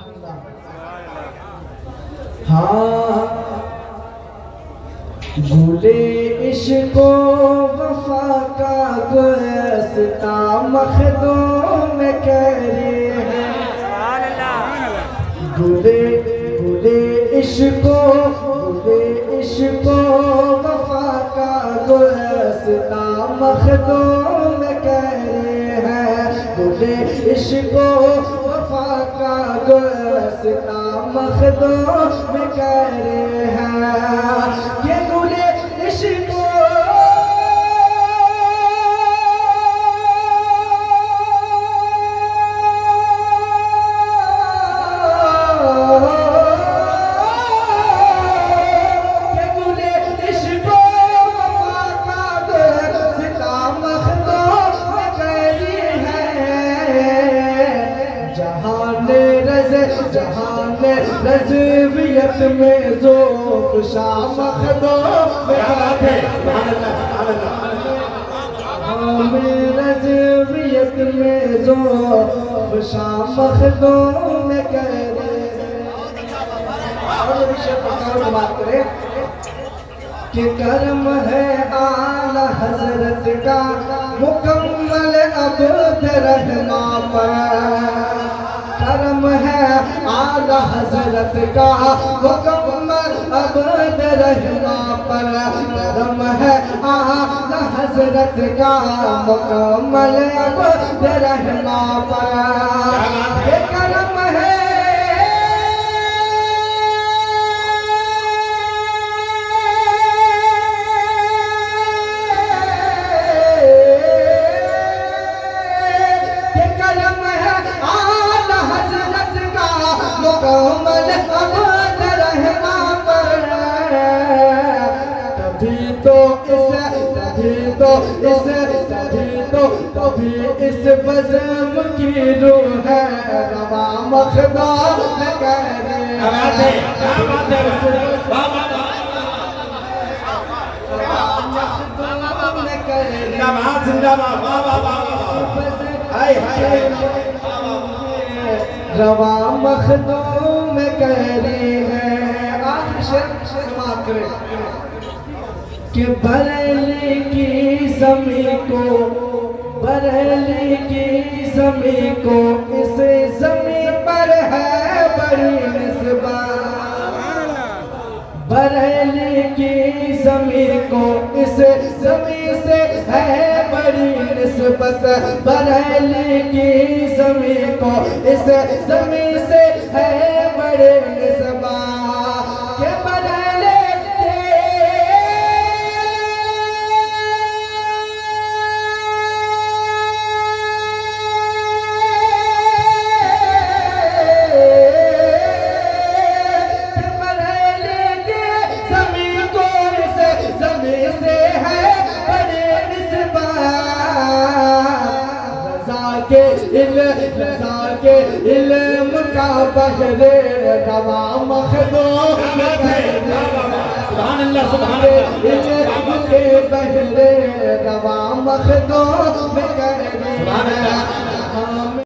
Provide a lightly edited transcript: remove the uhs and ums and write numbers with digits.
हाँ गुले इश्को वफा का गुलस्ता मखदूम में करे हैं। गुले गुले इश्को वफा का गुलस्ता मखदूम में करे हैं। गुले इश्को वफा का गुलस्ता मखदूम में करे हैं। ये गुले इश्को रज़वियत में ज़ोफ़ शाम मखदूम में रज़वियत में ज़ोफ़ शाम मखदूम में करे। और विषय पर बात करें कि कर्म है आला हज़रत का मुकम्मल अब्द रहमा पर। करम है आला हज़रत का मुकम्मल अब्द रहमा पर। करम है आला हज़रत का मुकम्मल अब्द रहमा पर। ये करम है मुकम्मल अब्द रहमा पर। तभी इस बज़म की रूह है रवा मखदूम में करे। रवा मखदूम में करे हैं। आखिर समाप्त करें कि बरेली की ज़मीं को, बरेली की ज़मीं को इस ज़मीं पर है बड़ी निस्बत। बरेली की ज़मीं को इस ज़मीं से है बड़ी निस्बत। बरेली की ज़मीं को इस ज़मीं से है बड़ी निस्बत। के बरेली के इल्म का बहरे रवा मखदूम में करे। सुभान अल्लाह सुभान अल्लाह। इल्म के बहरे रवा मखदूम में करे।